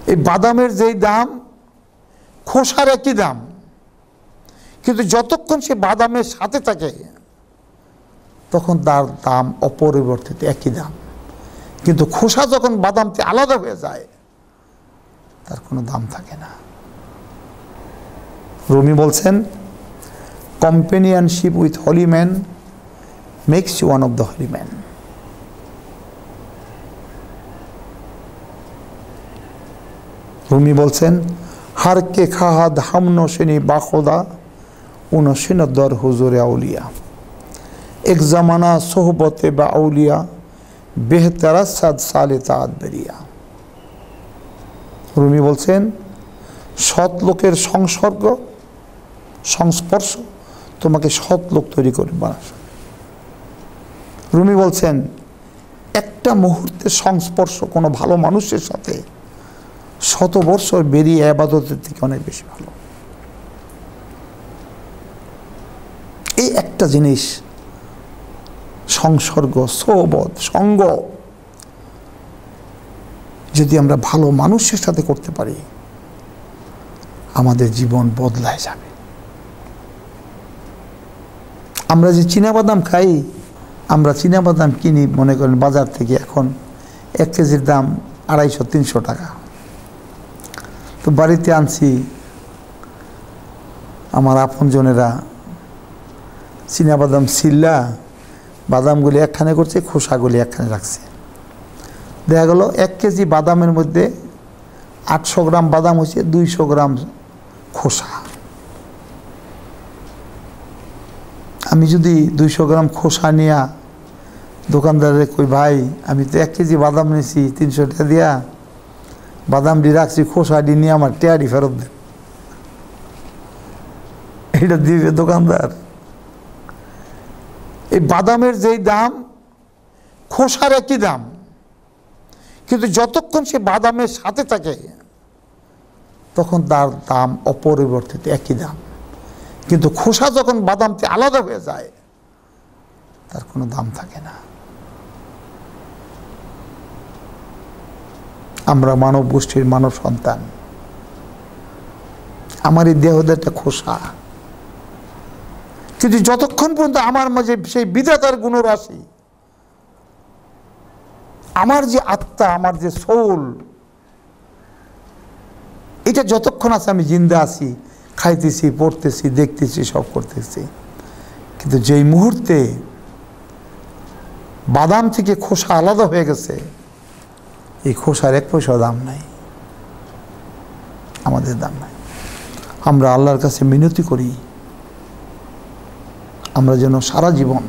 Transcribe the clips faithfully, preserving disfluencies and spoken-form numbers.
এই বাদামের যেই দাম খোসার একই দাম, কিন্তু যতক্ষণ সে বাদামের সাথে থাকে তখন তার দাম অপরিবর্তিত একই দাম, কিন্তু খোসা যখন বাদাম থেকে আলাদা হয়ে যায় তার কোনো দাম থাকে না। রুমি বলছেন, companionship with holy man makes you one of the holy man. Rumi বলছেন, হার কে খাহাদ হাম নশিনী বাখোদা উনশিন দর হুজুরে আউলিয়া, এক জামানা সোহবতে বা আউলিয়া বেহতারা সাদ সালে তাদ বেরিয়া। রুমি বলছেন, সৎ লোকের সংসর্গ সংস্পর্শ তোমাকে সৎ লোক তৈরি করে বানাবে। রুমি বলছেন, একটা মুহূর্তের সংস্পর্শ কোনো ভালো মানুষের সাথে শত বৎসর বেরিয়ে ইবাদতের থেকে অনেক বেশি ভালো। এই একটা জিনিস, সংসর্গ, সোহবত, সঙ্গ, যদি আমরা ভালো মানুষের সাথে করতে পারি আমাদের জীবন বদলায় যাবে। আমরা যে চীনাবাদাম খাই, আমরা চীনাবাদাম কিনি মনে করেন বাজার থেকে, এখন এক কেজির দাম আড়াইশো তিনশো টাকা। তো বাড়িতে আনছি, আমার আপনজনেরা চীনাবাদাম ছিল্লা বাদামগুলি একখানে করছে, খোসাগুলি একখানে রাখছে। দেখা গেল এক কেজি বাদামের মধ্যে আটশো গ্রাম বাদাম হয়েছে, দুইশো গ্রাম খোসা। আমি যদি দুইশো গ্রাম খোসা নিয়া দোকানদারে কই, ভাই আমি তো এক কেজি বাদাম নিয়েছি তিনশো টাকা দিয়া, বাদামটি রাখছি, খোসাটি নিয়ে আমার টেয়ারি ফেরত দেন, এটা দিবে দোকানদার? এই বাদামের যেই দাম খোসার একই দাম, কিন্তু যতক্ষণ সে বাদামের সাথে থাকে তখন তার দাম অপরিবর্তিত একই দাম, কিন্তু খোসা যখন বাদাম থেকে আলাদা হয়ে যায় তার কোনো দাম থাকে না। আমরা মানব গোষ্ঠীর মানব সন্তান, আমার এই দেহটা খোসা, কিন্তু যতক্ষণ পর্যন্ত আমার মাঝে সেই বিধাতার গুণরাশি, আমার যে আত্মা, আমার যে সোল, এটা যতক্ষণ আছে আমি জিন্দা আছি, খাইতেছি, পড়তেছি, দেখতেছি, সব করতেছি। কিন্তু যেই মুহূর্তে বাদাম থেকে খোসা আলাদা হয়ে গেছে, এই খোসার এক পয়সা দাম নাই, আমাদের দাম নাই। আমরা আল্লাহর কাছে মিনতি করি আমরা যেন সারা জীবন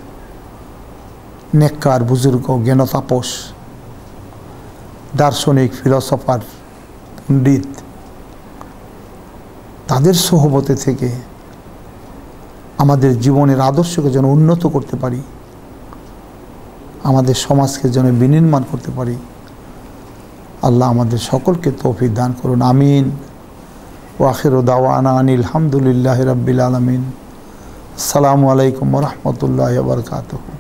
নেককার, বুজুর্গ, জ্ঞান তাপস, দার্শনিক, ফিলসফার, পণ্ডিত, তাদের সোহবতে থেকে আমাদের জীবনের আদর্শকে যেন উন্নত করতে পারি, আমাদের সমাজকে যেন বিনির্মাণ করতে পারি। আল্লাহ আমাদের সকলকে তৌফিক দান করুন, আমিন। ওয়া আখিরু দাওয়ানা আনিল হামদুলিল্লাহি রাব্বিল আলামিন। আসসালামু আলাইকুম ওয়া রাহমাতুল্লাহি ওয়া বারাকাতুহু।